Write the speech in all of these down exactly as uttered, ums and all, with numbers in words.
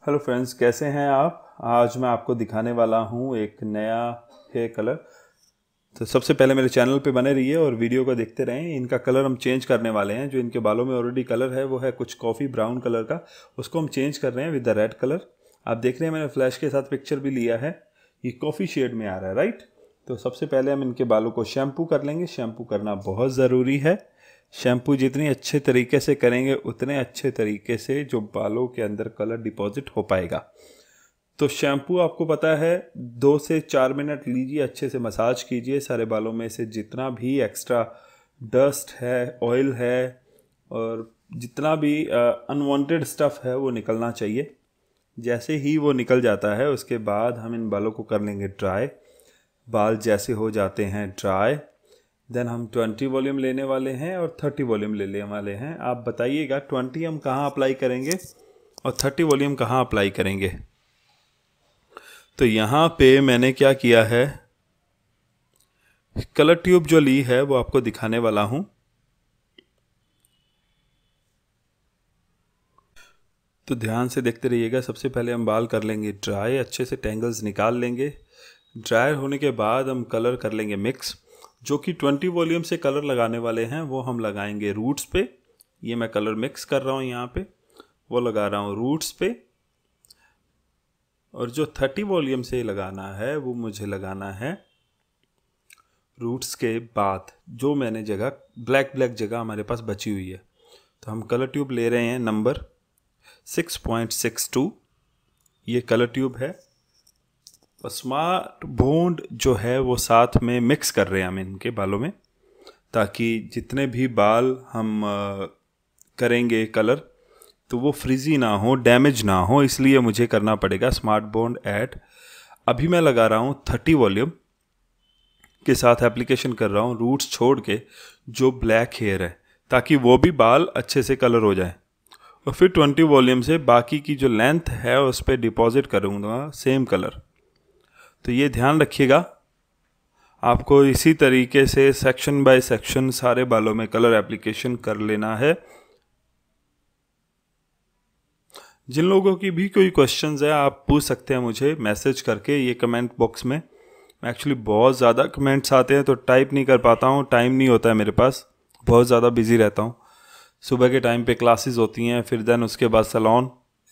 Hello friends, कैसे हैं आप। आज मैं आपको दिखाने वाला हूं एक नया हेयर कलर। तो सबसे पहले मेरे चैनल पे बने रहिए और वीडियो को देखते रहें। इनका कलर हम चेंज करने वाले हैं। जो इनके बालों में ऑलरेडी कलर है वो है कुछ कॉफ़ी ब्राउन कलर का, उसको हम चेंज कर रहे हैं विद द रेड कलर। आप देख रहे हैं मैंने फ्लैश के साथ पिक्चर भी लिया है। ये कॉफ़ी शेड में आ रहा है, राइट। तो सबसे पहले हम इनके बालों को शैम्पू कर लेंगे। शैम्पू करना बहुत ज़रूरी है। शैम्पू जितनी अच्छे तरीके से करेंगे उतने अच्छे तरीके से जो बालों के अंदर कलर डिपॉजिट हो पाएगा। तो शैम्पू आपको पता है दो से चार मिनट लीजिए, अच्छे से मसाज कीजिए। सारे बालों में से जितना भी एक्स्ट्रा डस्ट है, ऑयल है और जितना भी अनवांटेड स्टफ़ है वो निकलना चाहिए। जैसे ही वो निकल जाता है उसके बाद हम इन बालों को कर लेंगे ड्राई। बाल जैसे हो जाते हैं ड्राई, देन हम ट्वेंटी वॉल्यूम लेने वाले हैं और थर्टी वॉल्यूम लेने वाले हैं। आप बताइएगा ट्वेंटी हम कहाँ अप्लाई करेंगे और थर्टी वॉल्यूम कहाँ अप्लाई करेंगे। तो यहाँ पे मैंने क्या किया है, कलर ट्यूब जो ली है वो आपको दिखाने वाला हूँ। तो ध्यान से देखते रहिएगा। सबसे पहले हम बाल कर लेंगे ड्राई, अच्छे से टेंगल्स निकाल लेंगे। ड्राई होने के बाद हम कलर कर लेंगे मिक्स। जो कि ट्वेंटी वॉल्यूम से कलर लगाने वाले हैं वो हम लगाएंगे रूट्स पे। ये मैं कलर मिक्स कर रहा हूँ यहाँ पे, वो लगा रहा हूँ रूट्स पे। और जो थर्टी वॉल्यूम से लगाना है वो मुझे लगाना है रूट्स के बाद, जो मैंने जगह ब्लैक ब्लैक जगह हमारे पास बची हुई है। तो हम कलर ट्यूब ले रहे हैं number six point six two. ये कलर ट्यूब है और स्मार्ट बॉन्ड जो है वो साथ में मिक्स कर रहे हैं हम इनके बालों में, ताकि जितने भी बाल हम करेंगे कलर तो वो फ्रीजी ना हो, डैमेज ना हो, इसलिए मुझे करना पड़ेगा स्मार्ट बॉन्ड ऐड। अभी मैं लगा रहा हूँ थर्टी वॉल्यूम के साथ एप्लीकेशन कर रहा हूँ रूट्स छोड़ के जो ब्लैक हेयर है, ताकि वो भी बाल अच्छे से कलर हो जाए। और फिर ट्वेंटी वॉल्यूम से बाकी की जो लेंथ है उस पर डिपॉजिट करूँगा सेम कलर। तो ये ध्यान रखिएगा, आपको इसी तरीके से सेक्शन बाय सेक्शन सारे बालों में कलर एप्लीकेशन कर लेना है। जिन लोगों की भी कोई क्वेश्चंस है आप पूछ सकते हैं मुझे मैसेज करके, ये कमेंट बॉक्स में। एक्चुअली बहुत ज़्यादा कमेंट्स आते हैं तो टाइप नहीं कर पाता हूँ, टाइम नहीं होता है मेरे पास, बहुत ज़्यादा बिजी रहता हूँ। सुबह के टाइम पे क्लासेस होती हैं, फिर देन उसके बाद सैलून।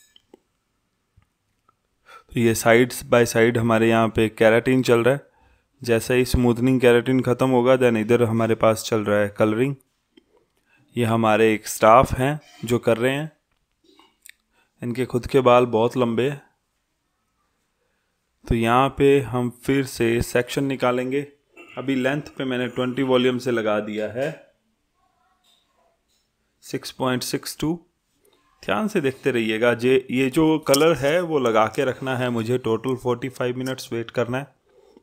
तो ये साइड्स बाय साइड हमारे यहाँ पे केराटिन चल रहा है। जैसे ही स्मूथनिंग केराटिन ख़त्म होगा देन इधर हमारे पास चल रहा है कलरिंग। ये हमारे एक स्टाफ हैं जो कर रहे हैं। इनके खुद के बाल बहुत लंबे हैं। तो यहाँ पे हम फिर से सेक्शन निकालेंगे। अभी लेंथ पे मैंने ट्वेंटी वॉल्यूम से लगा दिया है सिक्स पॉइंट सिक्स टू। ध्यान से देखते रहिएगा। जे ये जो कलर है वो लगा के रखना है मुझे। Total forty five minutes wait करना है।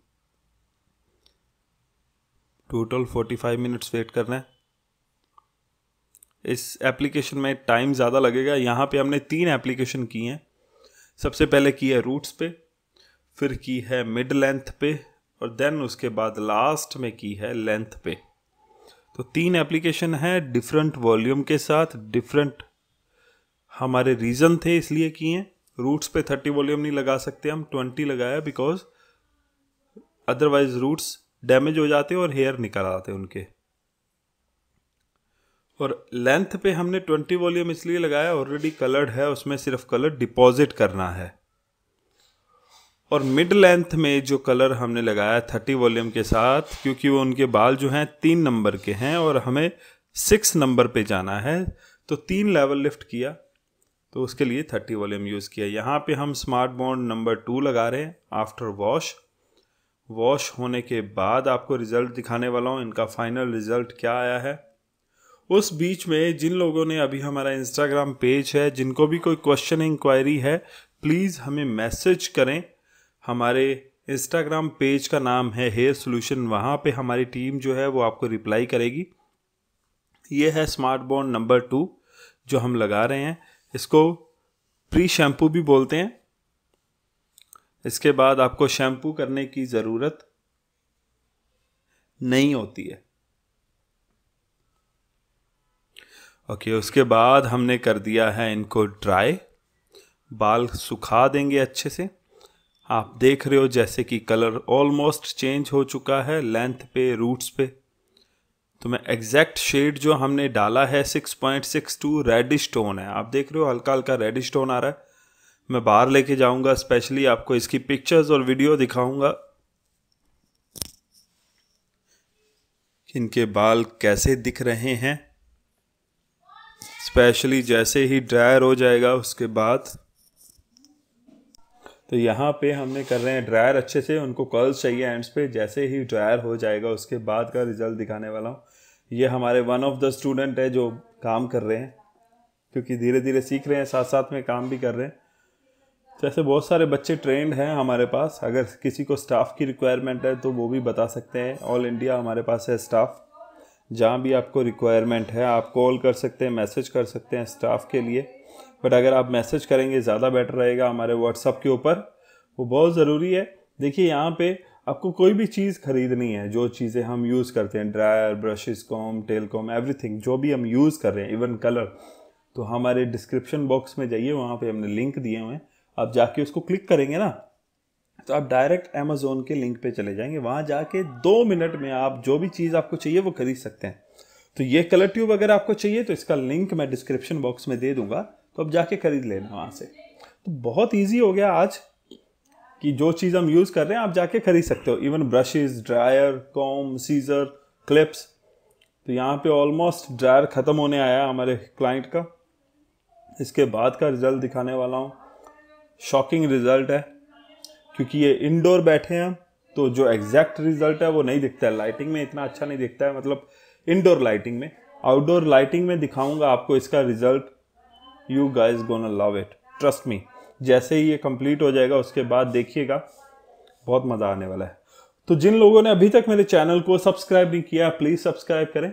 Total forty five minutes wait करना है। इस एप्लीकेशन में टाइम ज़्यादा लगेगा। यहाँ पे हमने तीन एप्लीकेशन की हैं। सबसे पहले की है रूट्स पे, फिर की है मिड लेंथ पे और देन उसके बाद लास्ट में की है लेंथ पे। तो तीन एप्लीकेशन है डिफरेंट वॉल्यूम के साथ। डिफरेंट हमारे रीज़न थे इसलिए किए हैं। रूट्स पे थर्टी वॉल्यूम नहीं लगा सकते हम, ट्वेंटी लगाया बिकॉज अदरवाइज रूट्स डैमेज हो जाते और हेयर निकल आते उनके। और लेंथ पे हमने ट्वेंटी वॉल्यूम इसलिए लगाया, ऑलरेडी कलर्ड है, उसमें सिर्फ कलर डिपॉजिट करना है। और मिड लेंथ में जो कलर हमने लगाया थर्टी वॉल्यूम के साथ, क्योंकि वो उनके बाल जो हैं तीन नंबर के हैं और हमें सिक्स नंबर पे जाना है, तो तीन लेवल लिफ्ट किया, तो उसके लिए थर्टी वॉल्यूम यूज़ किया। यहाँ पे हम स्मार्ट बॉन्ड नंबर टू लगा रहे हैं आफ्टर वॉश। वॉश होने के बाद आपको रिजल्ट दिखाने वाला हूँ, इनका फाइनल रिजल्ट क्या आया है। उस बीच में जिन लोगों ने अभी हमारा इंस्टाग्राम पेज है, जिनको भी कोई क्वेश्चन इंक्वायरी है, प्लीज़ हमें मैसेज करें। हमारे इंस्टाग्राम पेज का नाम है हेयर सॉल्यूशन। वहाँ पे हमारी टीम जो है वो आपको रिप्लाई करेगी। ये है स्मार्ट बॉन्ड नंबर टू जो हम लगा रहे हैं। इसको प्री शैम्पू भी बोलते हैं। इसके बाद आपको शैम्पू करने की ज़रूरत नहीं होती है। ओके, उसके बाद हमने कर दिया है इनको ड्राई। बाल सुखा देंगे अच्छे से। आप देख रहे हो जैसे कि कलर ऑलमोस्ट चेंज हो चुका है लेंथ पे, रूट्स पे। तो मैं एग्जैक्ट शेड जो हमने डाला है six point six two reddish tone है। आप देख रहे हो हल्का हल्का रेडिश टोन आ रहा है। मैं बाहर लेके जाऊंगा, स्पेशली आपको इसकी पिक्चर्स और वीडियो दिखाऊंगा इनके बाल कैसे दिख रहे हैं, स्पेशली जैसे ही ड्रायर हो जाएगा उसके बाद। तो यहाँ पे हमने कर रहे हैं ड्रायर अच्छे से, उनको कर्ल्स चाहिए एंड्स पे। जैसे ही ड्रायर हो जाएगा उसके बाद का रिजल्ट दिखाने वाला हूँ। ये हमारे वन ऑफ द स्टूडेंट है जो काम कर रहे हैं, क्योंकि धीरे धीरे सीख रहे हैं, साथ साथ में काम भी कर रहे हैं। तो ऐसे बहुत सारे बच्चे ट्रेंड हैं हमारे पास। अगर किसी को स्टाफ की रिक्वायरमेंट है तो वो भी बता सकते हैं। ऑल इंडिया हमारे पास है स्टाफ। जहाँ भी आपको रिक्वायरमेंट है आप कॉल कर सकते हैं, मैसेज कर सकते हैं स्टाफ के लिए। बट अगर आप मैसेज करेंगे ज़्यादा बेटर रहेगा हमारे व्हाट्सअप के ऊपर, वो बहुत ज़रूरी है। देखिए यहाँ पे आपको कोई भी चीज़ खरीदनी है, जो चीज़ें हम यूज़ करते हैं, dryer, brushes, comb, tail comb, everything जो भी हम यूज़ कर रहे हैं, इवन कलर, तो हमारे डिस्क्रिप्शन बॉक्स में जाइए, वहाँ पे हमने लिंक दिए हुए हैं। आप जाके उसको क्लिक करेंगे ना तो आप डायरेक्ट अमेज़ोन के लिंक पे चले जाएंगे। वहाँ जाके दो मिनट में आप जो भी चीज़ आपको चाहिए वो खरीद सकते हैं। तो ये कलर ट्यूब अगर आपको चाहिए तो इसका लिंक मैं डिस्क्रिप्शन बॉक्स में दे दूंगा, तो आप जाके खरीद लेना वहाँ से। तो बहुत ईजी हो गया आज कि जो चीज़ हम यूज़ कर रहे हैं आप जाके खरीद सकते हो। Even brushes, dryer, comb, scissor, clips. तो यहाँ पे ऑलमोस्ट ड्रायर ख़त्म होने आया हमारे क्लाइंट का। इसके बाद का रिजल्ट दिखाने वाला हूँ। शॉकिंग रिजल्ट है, क्योंकि ये इंडोर बैठे हैं तो जो एग्जैक्ट रिजल्ट है वो नहीं दिखता है, लाइटिंग में इतना अच्छा नहीं दिखता है, मतलब इंडोर लाइटिंग में। आउटडोर लाइटिंग में दिखाऊंगा आपको इसका result. You guys gonna love it, trust me. जैसे ही ये कंप्लीट हो जाएगा उसके बाद देखिएगा, बहुत मज़ा आने वाला है। तो जिन लोगों ने अभी तक मेरे चैनल को सब्सक्राइब नहीं किया, प्लीज़ सब्सक्राइब करें,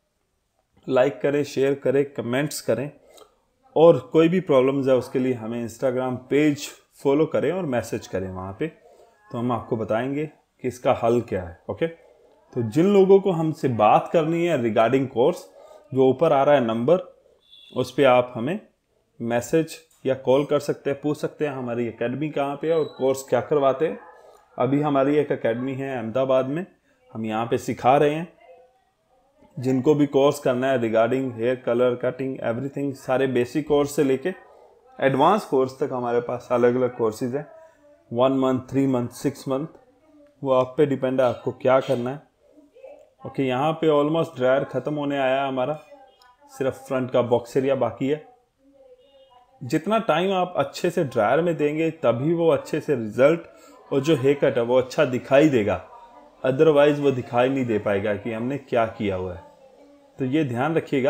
लाइक करें, शेयर करें, कमेंट्स करें। और कोई भी प्रॉब्लम्स है उसके लिए हमें इंस्टाग्राम पेज फॉलो करें और मैसेज करें वहाँ पे, तो हम आपको बताएंगे कि इसका हल क्या है। ओके, तो जिन लोगों को हमसे बात करनी है रिगार्डिंग कोर्स, जो ऊपर आ रहा है नंबर, उस पर आप हमें मैसेज या कॉल कर सकते हैं, पूछ सकते हैं हमारी एकेडमी कहाँ पे है और कोर्स क्या करवाते हैं। अभी हमारी एक एकेडमी है अहमदाबाद में, हम यहाँ पे सिखा रहे हैं। जिनको भी कोर्स करना है regarding hair colour, cutting, everything, सारे बेसिक कोर्स से लेके एडवांस कोर्स तक हमारे पास अलग अलग कोर्सेज हैं। One month, three month, six month, वो आप पे डिपेंड है आपको क्या करना है। ओके, यहाँ पे ऑलमोस्ट ड्रायर ख़त्म होने आया है हमारा, सिर्फ फ्रंट का बॉक्स एरिया बाकी है। जितना टाइम आप अच्छे से ड्रायर में देंगे तभी वो अच्छे से रिजल्ट और जो हेयर कट है वो अच्छा दिखाई देगा, अदरवाइज वो दिखाई नहीं दे पाएगा कि हमने क्या किया हुआ है। तो ये ध्यान रखिएगा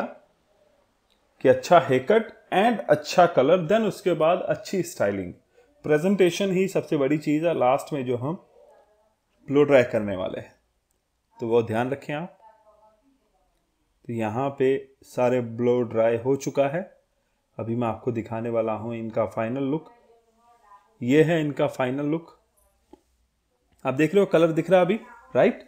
कि अच्छा हेयर कट एंड अच्छा कलर, देन उसके बाद अच्छी स्टाइलिंग। प्रेजेंटेशन ही सबसे बड़ी चीज़ है लास्ट में जो हम ब्लो ड्राई करने वाले हैं, तो वो ध्यान रखें आप। तो यहाँ पे सारे ब्लो ड्राई हो चुका है। अभी मैं आपको दिखाने वाला हूँ इनका फाइनल लुक। ये है इनका फाइनल लुक। आप देख रहे हो कलर दिख रहा है अभी, राइट?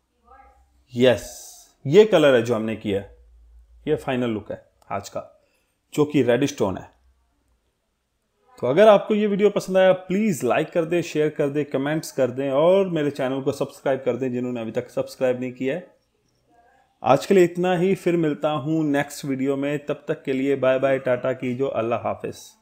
यस, ये कलर है जो हमने किया है। ये फाइनल लुक है आज का, जो कि रेडिश टोन है। तो अगर आपको ये वीडियो पसंद आया प्लीज़ लाइक कर दें, शेयर कर दें, कमेंट्स कर दें और मेरे चैनल को सब्सक्राइब कर दें जिन्होंने अभी तक सब्सक्राइब नहीं किया है। आज के लिए इतना ही, फिर मिलता हूँ नेक्स्ट वीडियो में। तब तक के लिए बाय बाय, टाटा कीजिए, अल्लाह हाफिज़।